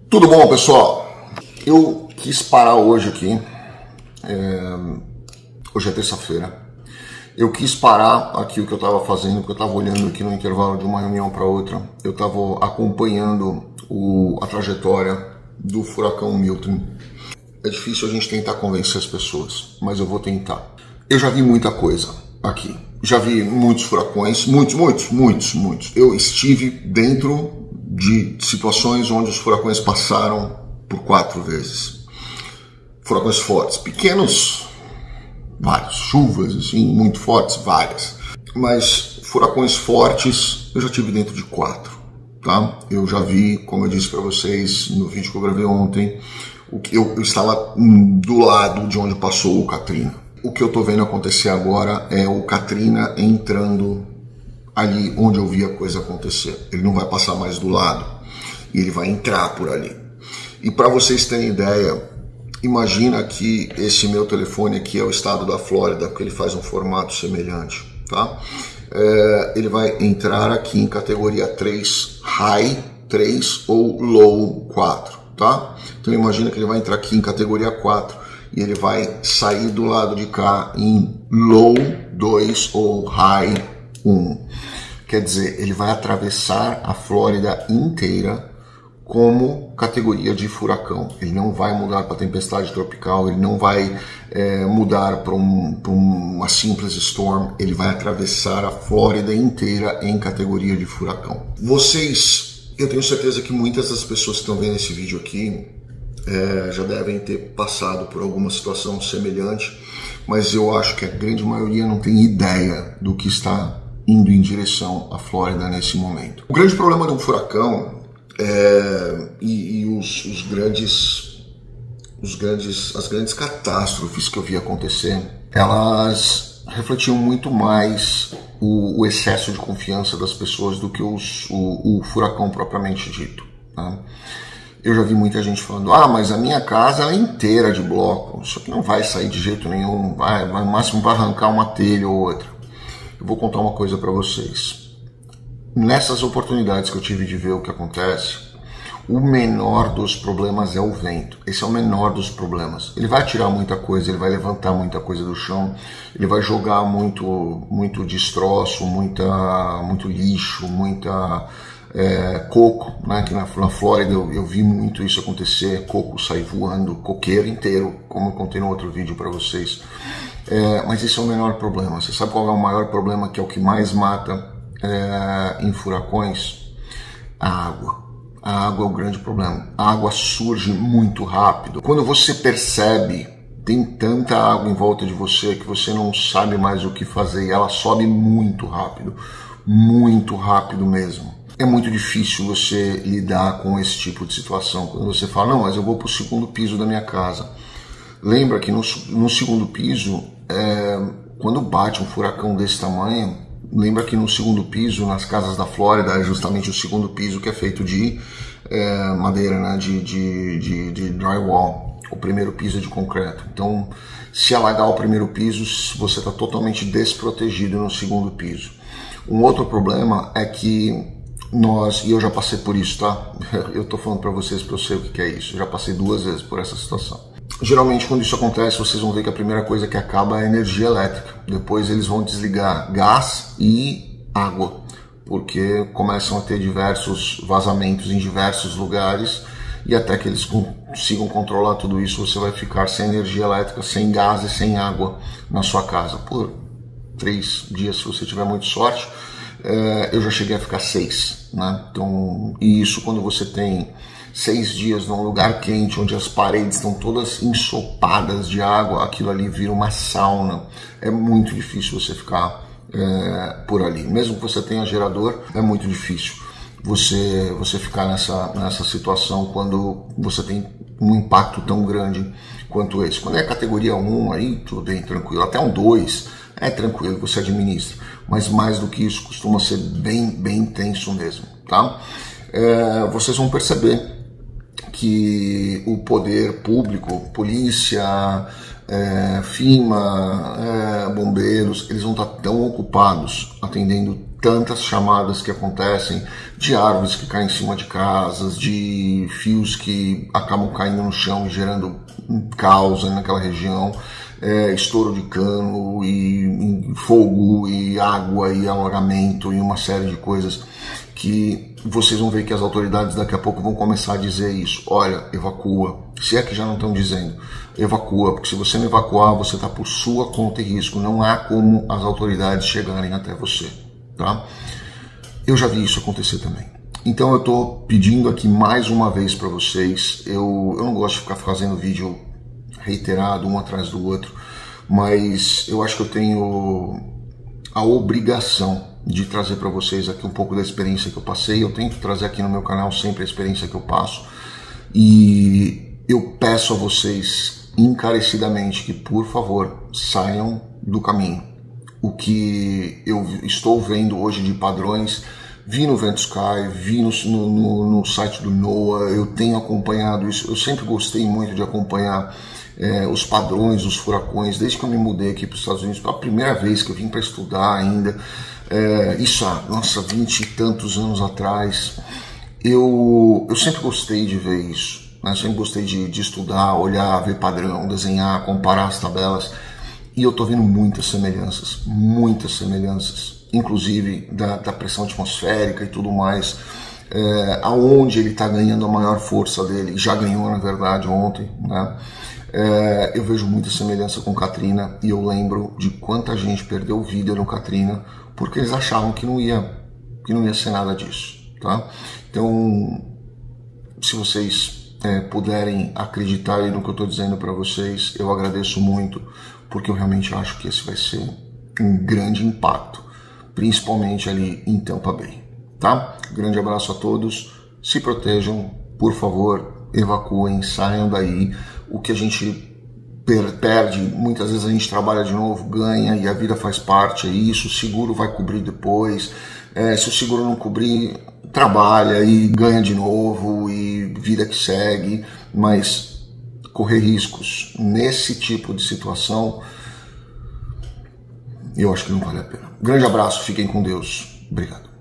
Tudo bom, pessoal? Eu quis parar hoje aqui, hoje é terça-feira. Eu quis parar aqui o que eu estava fazendo, porque eu estava olhando aqui no intervalo de uma reunião para outra. Eu estava acompanhando a trajetória do furacão Milton. É difícil a gente tentar convencer as pessoas, mas eu vou tentar. Eu já vi muita coisa aqui. Já vi muitos furacões, muitos. Eu estive dentro de situações onde os furacões passaram por 4 vezes. Furacões fortes, pequenos, vários, chuvas assim, muito fortes, várias. Mas furacões fortes eu já tive dentro de 4, tá? Eu já vi, como eu disse para vocês no vídeo que eu gravei ontem, eu estava do lado de onde passou o Katrina. O que eu tô vendo acontecer agora é o Katrina entrando ali onde eu vi a coisa acontecer. Ele não vai passar mais do lado, ele vai entrar por ali. E para vocês terem ideia, imagina que esse meu telefone aqui é o estado da Flórida, porque ele faz um formato semelhante, tá? Ele vai entrar aqui em categoria 3, High 3 ou Low 4, tá? Então imagina que ele vai entrar aqui em categoria 4 e ele vai sair do lado de cá em Low 2 ou High 1. Quer dizer, ele vai atravessar a Flórida inteira como categoria de furacão. Ele não vai mudar para tempestade tropical, ele não vai mudar para uma simples storm, ele vai atravessar a Flórida inteira em categoria de furacão. Eu tenho certeza que muitas das pessoas que estão vendo esse vídeo aqui já devem ter passado por alguma situação semelhante, mas eu acho que a grande maioria não tem ideia do que está indo em direção à Flórida nesse momento. O grande problema de um furacão as grandes catástrofes que eu vi acontecer, elas refletiam muito mais o excesso de confiança das pessoas do que o furacão propriamente dito, né? Eu já vi muita gente falando, mas a minha casa é inteira de bloco, isso aqui não vai sair de jeito nenhum, no máximo vai arrancar uma telha ou outra. Eu vou contar uma coisa para vocês. Nessas oportunidades que eu tive de ver o que acontece, o menor dos problemas é o vento. Esse é o menor dos problemas. Ele vai tirar muita coisa, ele vai levantar muita coisa do chão, ele vai jogar muito destroço, muito lixo, coco, né? Que na Flórida eu vi muito isso acontecer, coco sair voando, coqueiro inteiro, como eu contei no outro vídeo para vocês. Mas esse é o menor problema. Você sabe qual é o maior problema, que é o que mais mata em furacões? A água. A água é o grande problema. A água surge muito rápido. Quando você percebe, tem tanta água em volta de você que você não sabe mais o que fazer, e ela sobe muito rápido mesmo. É muito difícil você lidar com esse tipo de situação. Quando você fala, não, mas eu vou para o segundo piso da minha casa. Lembra que no segundo piso, quando bate um furacão desse tamanho, lembra que no segundo piso, nas casas da Flórida, é justamente o segundo piso que é feito de madeira, né? de drywall. O primeiro piso é de concreto. Então, se alagar o primeiro piso, você está totalmente desprotegido no segundo piso. Um outro problema é que e eu já passei por isso, tá? Eu tô falando para vocês porque eu sei o que é isso. Eu já passei 2 vezes por essa situação. Geralmente, quando isso acontece, vocês vão ver que a primeira coisa que acaba é a energia elétrica. Depois eles vão desligar gás e água, porque começam a ter diversos vazamentos em diversos lugares, e até que eles consigam controlar tudo isso, você vai ficar sem energia elétrica, sem gás e sem água na sua casa por 3 dias, se você tiver muita sorte. Eu já cheguei a ficar 6, né? Então, e isso quando você tem 6 dias num lugar quente, onde as paredes estão todas ensopadas de água, aquilo ali vira uma sauna. É muito difícil você ficar por ali. Mesmo que você tenha gerador, é muito difícil você ficar nessa situação quando você tem um impacto tão grande quanto esse. Quando é categoria 1, aí tudo bem, tranquilo. Até um 2 é tranquilo, você administra. Mas mais do que isso, costuma ser bem tenso mesmo, tá? Vocês vão perceber que o poder público, polícia, FEMA, bombeiros, eles vão estar tão ocupados atendendo tantas chamadas que acontecem de árvores que caem em cima de casas, de fios que acabam caindo no chão e gerando caos naquela região, estouro de cano e fogo e água e alagamento e uma série de coisas que vocês vão ver que as autoridades daqui a pouco vão começar a dizer isso. Olha, evacua. Se é que já não estão dizendo, evacua, porque se você não evacuar, você está por sua conta e risco. Não há como as autoridades chegarem até você, tá? Eu já vi isso acontecer também. Então eu estou pedindo aqui mais uma vez para vocês, eu não gosto de ficar fazendo vídeo reiterado, um atrás do outro, mas eu acho que eu tenho a obrigação de trazer para vocês aqui um pouco da experiência que eu passei. Eu tento trazer aqui no meu canal sempre a experiência que eu passo, e eu peço a vocês encarecidamente que, por favor, saiam do caminho. O que eu estou vendo hoje de padrões, vi no VentoSky, vi no site do NOAA, eu tenho acompanhado isso. Eu sempre gostei muito de acompanhar os padrões dos furacões, desde que eu me mudei aqui para os Estados Unidos, pela primeira vez que eu vim para estudar ainda, isso há, nossa, 20 e tantos anos atrás. Eu sempre gostei de ver isso, né? Sempre gostei de estudar, olhar, ver padrão, desenhar, comparar as tabelas, e eu estou vendo muitas semelhanças, inclusive da pressão atmosférica e tudo mais, aonde ele está ganhando a maior força dele, já ganhou na verdade ontem, né? Eu vejo muita semelhança com Katrina, e eu lembro de quanta gente perdeu vida no Katrina porque eles achavam que não ia ser nada disso, tá? Então, se vocês puderem acreditar aí no que eu estou dizendo para vocês, eu agradeço muito, porque eu realmente acho que esse vai ser um grande impacto, principalmente ali em Tampa Bay, tá? Grande abraço a todos, se protejam, por favor, evacuem, saiam daí. O que a gente perde, muitas vezes a gente trabalha de novo, ganha, e a vida faz parte, é isso, o seguro vai cobrir depois, se o seguro não cobrir, trabalha e ganha de novo, e vida que segue, mas correr riscos nesse tipo de situação, eu acho que não vale a pena. Grande abraço, fiquem com Deus, obrigado.